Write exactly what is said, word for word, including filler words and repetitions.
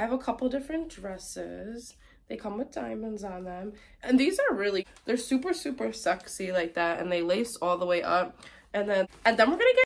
I have a couple different dresses. They come with diamonds on them. And these are really, they're super, super sexy like that. And they lace all the way up. And then, and then we're gonna get